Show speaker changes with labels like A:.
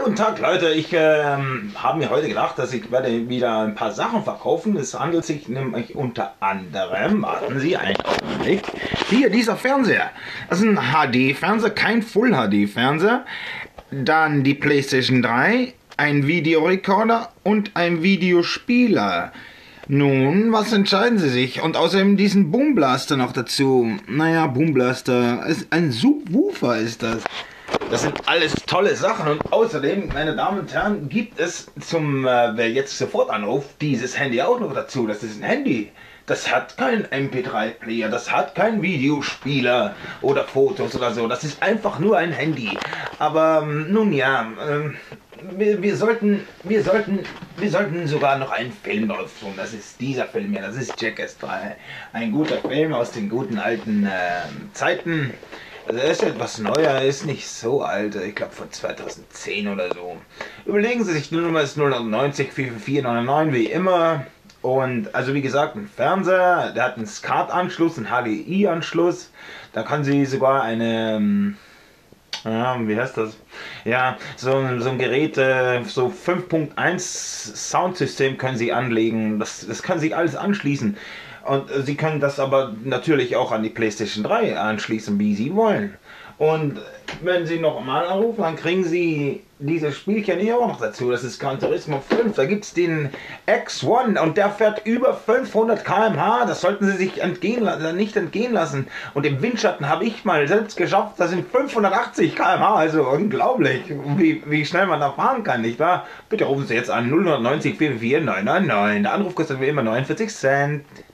A: Guten Tag Leute, ich habe mir heute gedacht, dass ich werde wieder ein paar Sachen verkaufen. Es handelt sich nämlich unter anderem, warten Sie einen Augenblick, hier dieser Fernseher. Das ist ein HD-Fernseher, kein Full-HD-Fernseher. Dann die PlayStation 3, ein Videorekorder und ein Videospieler. Nun, was entscheiden Sie sich? Und außerdem diesen Boom Blaster noch dazu. Naja, Boom Blaster, ein Subwoofer ist das. Das sind alles tolle Sachen und außerdem, meine Damen und Herren, gibt es wer jetzt sofort anruft, dieses Handy auch noch dazu. Das ist ein Handy. Das hat keinen MP3-Player, das hat keinen Videospieler oder Fotos oder so. Das ist einfach nur ein Handy. Aber nun ja, wir sollten sogar noch einen Film drauf tun. Das ist dieser Film hier, das ist Jackass 3. Ein guter Film aus den guten alten Zeiten. Also er ist etwas neuer, er ist nicht so alt, ich glaube von 2010 oder so. Überlegen Sie sich, die Nummer ist 090 44499 wie immer. Und also wie gesagt, ein Fernseher, der hat einen SCART-Anschluss, einen HDMI-Anschluss. Da kann Sie sogar eine, wie heißt das? Ja, so ein Gerät, so 5.1 Soundsystem können Sie anlegen. Das kann sich alles anschließen. Und Sie können das aber natürlich auch an die PlayStation 3 anschließen, wie Sie wollen. Und wenn Sie nochmal anrufen, dann kriegen Sie dieses Spielchen hier auch noch dazu. Das ist Gran Turismo 5. Da gibt es den X1 und der fährt über 500 km/h. Das sollten Sie sich nicht entgehen lassen. Und im Windschatten habe ich mal selbst geschafft, das sind 580 km/h. Also unglaublich, wie schnell man da fahren kann, nicht wahr? Bitte rufen Sie jetzt an 090 44 999. Der Anruf kostet wie immer 49 Cent.